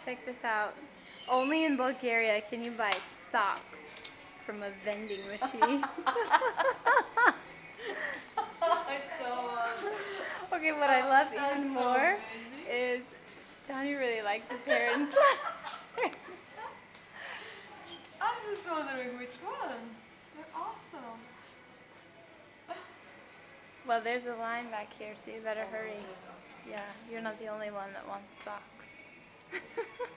Check this out. Only in Bulgaria can you buy socks from a vending machine. Okay, what I love even more is Johnny really likes a pair in I'm just wondering which one. They're awesome. Well, there's a line back here, so you better hurry. Yeah, you're not the only one that wants socks.